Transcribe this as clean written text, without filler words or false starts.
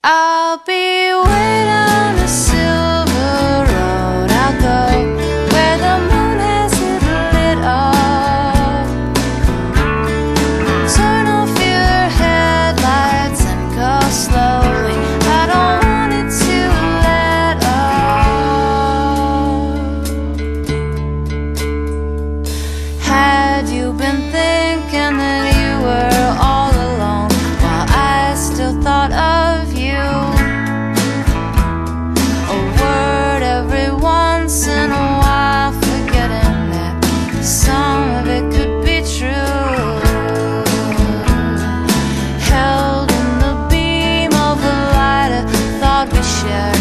I'll be waiting on the silver road. I'll go where the moon has it lit up. Turn off your headlights and go slowly. I don't want it to let up. Had you been thinking that you were all alone while I still thought of you? A word every once in a while, forgetting that some of it could be true. Held in the beam of a light I thought we shared.